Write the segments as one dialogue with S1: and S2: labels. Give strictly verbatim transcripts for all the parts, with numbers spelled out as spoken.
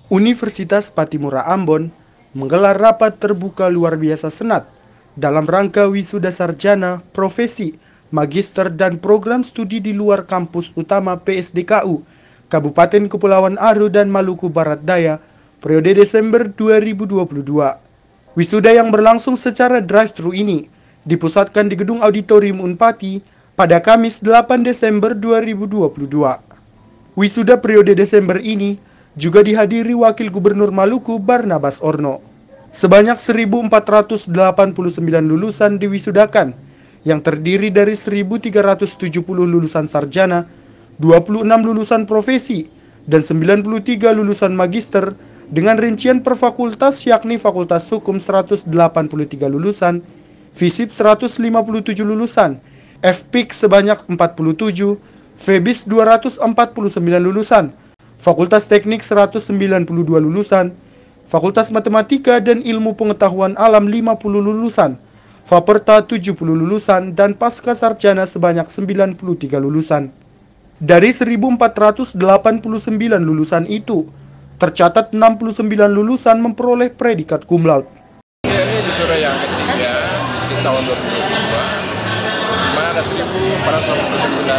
S1: Universitas Pattimura Ambon menggelar rapat terbuka luar biasa Senat dalam rangka wisuda sarjana, profesi, magister dan program studi di luar kampus utama P S D K U Kabupaten Kepulauan Aru dan Maluku Barat Daya periode Desember dua ribu dua puluh dua. Wisuda yang berlangsung secara drive-thru ini dipusatkan di Gedung Auditorium Unpati pada Kamis delapan Desember dua ribu dua puluh dua. Wisuda periode Desember ini juga dihadiri Wakil Gubernur Maluku Barnabas Orno. Sebanyak seribu empat ratus delapan puluh sembilan lulusan diwisudakan, yang terdiri dari seribu tiga ratus tujuh puluh lulusan sarjana, dua puluh enam lulusan profesi, dan sembilan puluh tiga lulusan magister dengan rincian per fakultas yakni Fakultas Hukum seratus delapan puluh tiga lulusan, FISIP seratus lima puluh tujuh lulusan, F P I K sebanyak empat puluh tujuh, FEBIS dua ratus empat puluh sembilan lulusan, Fakultas Teknik seratus sembilan puluh dua lulusan, Fakultas Matematika dan Ilmu Pengetahuan Alam lima puluh lulusan, Faperta tujuh puluh lulusan, dan Pasca Sarjana sebanyak sembilan puluh tiga lulusan. Dari seribu empat ratus delapan puluh sembilan lulusan itu, tercatat enam puluh sembilan lulusan memperoleh predikat cum laude.
S2: Ini wisuda yang ketiga di tahun dua ribu dua puluh dua, di mana ada seribu empat ratus delapan puluh sembilan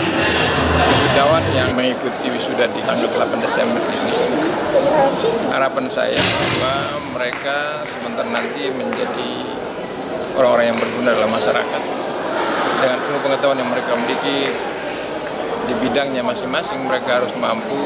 S2: wisudawan yang mengikuti wisuda di tanggal delapan Desember ini. Harapan saya bahwa mereka sebentar nanti menjadi orang-orang yang berguna dalam masyarakat dengan ilmu pengetahuan yang mereka miliki di bidangnya masing-masing. Mereka harus mampu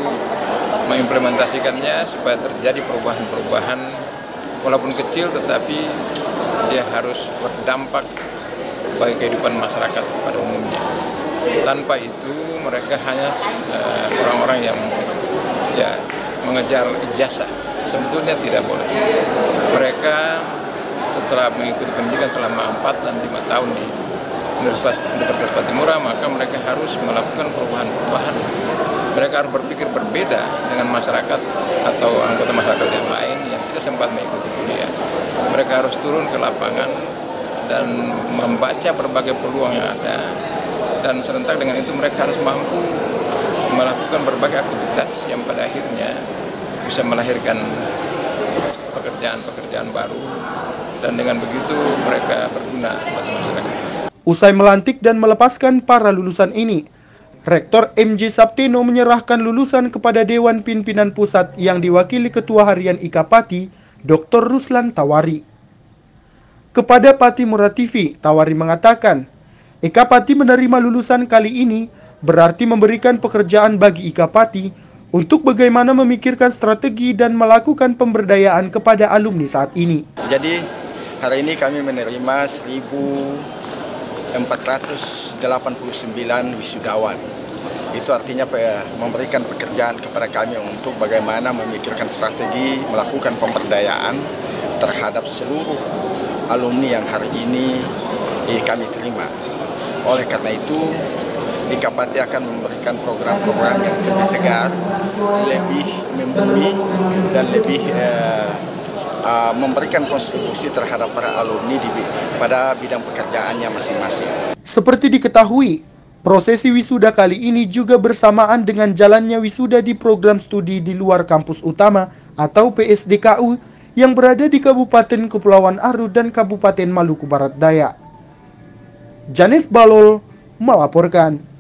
S2: mengimplementasikannya supaya terjadi perubahan-perubahan walaupun kecil, tetapi dia harus berdampak bagi kehidupan masyarakat pada umumnya. Tanpa itu mereka hanya orang-orang uh, yang ya mengejar ijazah. Sebetulnya tidak boleh. Mereka setelah mengikuti pendidikan selama empat dan lima tahun di Universitas, Universitas Pattimura, maka mereka harus melakukan perubahan-perubahan. Mereka harus berpikir berbeda dengan masyarakat atau anggota masyarakat yang lain yang tidak sempat mengikuti kuliah. Mereka harus turun ke lapangan dan membaca berbagai peluang yang ada, dan serentak dengan itu mereka harus mampu melakukan berbagai aktivitas yang pada akhirnya bisa melahirkan pekerjaan-pekerjaan baru, dan dengan begitu mereka berguna bagi masyarakat.
S1: Usai melantik dan melepaskan para lulusan ini, Rektor M J Sapteno menyerahkan lulusan kepada Dewan Pimpinan Pusat yang diwakili Ketua Harian I K A Pati, Doktor Ruslan Tawari. Kepada Pattimura T V, Tawari mengatakan, I K A Pati menerima lulusan kali ini berarti memberikan pekerjaan bagi I K A Pati untuk bagaimana memikirkan strategi dan melakukan pemberdayaan kepada alumni saat ini.
S3: Jadi hari ini kami menerima seribu empat ratus delapan puluh sembilan wisudawan. Itu artinya memberikan pekerjaan kepada kami untuk bagaimana memikirkan strategi, melakukan pemberdayaan terhadap seluruh alumni yang hari ini kami terima. Oleh karena itu, I K A Pati akan memberikan program-program yang lebih segar, lebih membumi, dan lebih eh, uh, memberikan kontribusi terhadap para alumni di, pada bidang pekerjaannya masing-masing.
S1: Seperti diketahui, prosesi wisuda kali ini juga bersamaan dengan jalannya wisuda di program studi di luar kampus utama atau P S D K U yang berada di Kabupaten Kepulauan Aru dan Kabupaten Maluku Barat Daya. Janis Balol melaporkan.